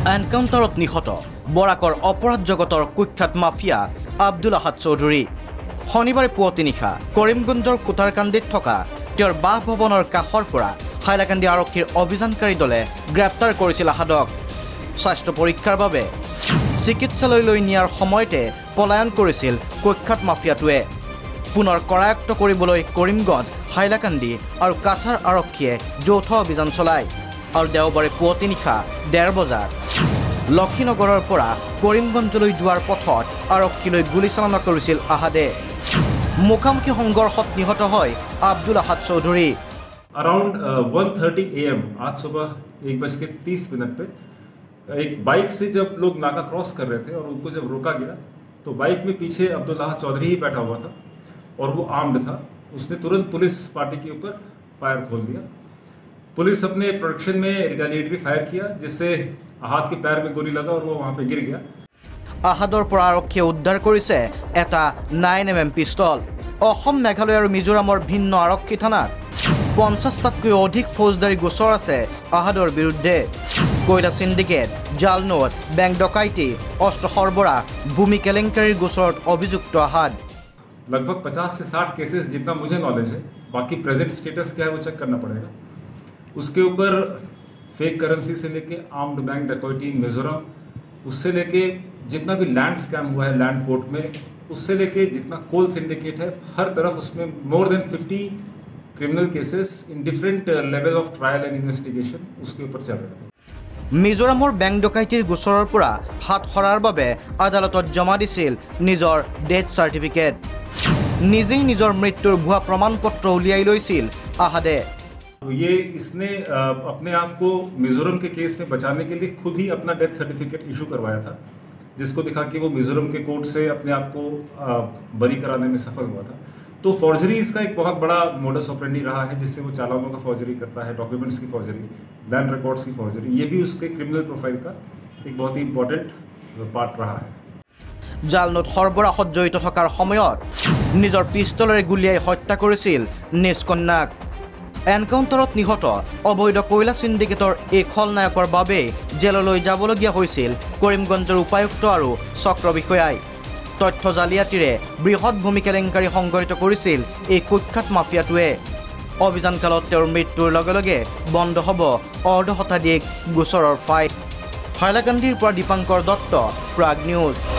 এনকাউণ্টাৰত নিহত বৰাকৰ অপৰাধ জগতৰ কুখ্যাত মাফিয়া আব্দুল আহাদ চৌধুৰী শনিবাৰে পুৱতি নিশা কৰিমগঞ্জৰ খুটাৰকান্দিত থকা তেওঁৰ বাসভৱনৰ কাষৰ পৰা হাইলাকান্দি আৰক্ষীৰ অভিযানকাৰী দলে গ্ৰেপ্তাৰ কৰিছিল আহাদক স্বাস্থ্য পৰীক্ষাৰ বাবে চিকিৎসালয়লৈ নিয়াৰ সময়তে পলায়ন কৰিছিল কুখ্যাত মাফিয়াটোৱে পুনৰ কৰায়ত্ব কৰিবলৈ কৰিমগঞ্জ হাইলাকান্দি আৰু কাছাৰ আৰক্ষীয়ে যৌথ অভিযান চলায় আৰু দেওবাৰে পুৱতি নিশা 1:30 বজাত লক্ষীনগৰৰ পৰা কৰিমগঞ্জলৈ যোৱাৰ পথত আৰক্ষীলৈ গুলীচালনা কৰিছিল আহাদে মুখামুখি সংঘৰ্ষত নিহত হয় আব্দুল আহাদ চৌধুৰী अराउंड 1:30 AM आज सुबह 1:30 पे एक बाइक से जब लोग नाका क्रॉस कर रहे थे और उनको जब रोका गया तो बाइक में पीछे अब्दुल अहद चौधरी ही बैठा हुआ था और वो आर्म्ड था उसने तुरंत पुलिस पार्टी के ऊपर फायर खोल दिया पुलिस अपने प्रोटेक्शन में रिटेलिएटरी फायर किया जिससे अहाद के पैर में गोली लगा और वो वहाँ पे गिर गया আহাদৰ পৰা আৰক্ষীয়ে উদ্ধাৰ কৰিছে এটা 9mm পিস্তল অসম মেঘালয় আৰু মিজোৰামৰ ভিন্ন আৰক্ষী থানাত 50টাতকৈ অধিক ফৌজদাৰী গোচৰ আছে আহাদৰ বিৰুদ্ধে কয়লা সিন্ডিকেট জাল নোট বেংক ডকাইতি অস্ত্ৰ সৰবৰাহ ভূমি কেলেংকাৰীৰ গোচৰত অভিযুক্ত আহাদ लगभग 50 से 60 केसेस जितना मुझे नॉलेज है बाकी प्रेजेंट स्टेटस क्या है वो चेक करना पड़ेगा उसके ऊपर फेक करेंसी से लेके आर्म्ड बैंक डकैती मिजोरम उससे लेके जितना भी लैंड स्कैम हुआ है लैंड पोर्ट में उससे लेके जितना कोल सिंडिकेट है हर तरफ उसमें more than 50 criminal cases in different level of trial and investigation उसके ऊपर चल रहे थे মিজোৰামৰ বেংক ডকাইতিৰ গোচৰৰ পৰা হাত সৰাৰ বাবে আদালতত জমা দিছিল নিজৰ ডেথ চাৰ্টিফিকেট নিজেই নিজৰ মৃত্যুৰ ভুৱা প্ৰমাণপত্ৰ উলিয়াই লৈছিল আহাদে ये इसने अपने आप को मिजोरम के केस में बचाने के लिए खुद ही अपना डेथ सर्टिफिकेट इशू करवाया था जिसको दिखा कि वो मिजोरम के कोर्ट से अपने आप को बरी कराने में सफल हुआ था तो फॉर्जरी इसका एक बहुत बड़ा मोडस ऑपरेंडी रहा है जिससे वो चालानों का फॉर्जरी करता है डॉक्यूमेंट्स की फॉर्जरी लैंड रिकॉर्ड्स की फॉर्जरी ये भी उसके क्रिमिनल प्रोफाइल का एक बहुत ही इंपॉर्टेंट पार्ट रहा है জাল নোট সৰবৰাহত জড়িত থকাৰ সময়ত নিজৰ পিস্তলেৰে গুলীয়াই হত্যা কৰিছিল নিজ কন্যাক এনকাউণ্টাৰত নিহত অবৈধ কয়লা সিন্ডিকেটৰ এই খলনায়কৰ বাবে জেললৈ যাবলগীয়া হৈছিল কৰিমগঞ্জৰ উপায়ুক্ত আৰু চক্ৰ বিষয়াই তথ্য জালিয়াতিৰে বৃহৎ ভূমি কেলেংকাৰী সংঘটিত কৰিছিল এই কুখ্যাত মাফিয়াটোৱে অভিযানকালত তেওঁৰ মৃত্যুৰ লগে লগে বন্ধ হ'ব অৰ্ধশতাধিক গোচৰৰ ফাইল হাইলাকান্দিৰ পৰা দীপাংকৰ দত্ত প্ৰাগ নিউজ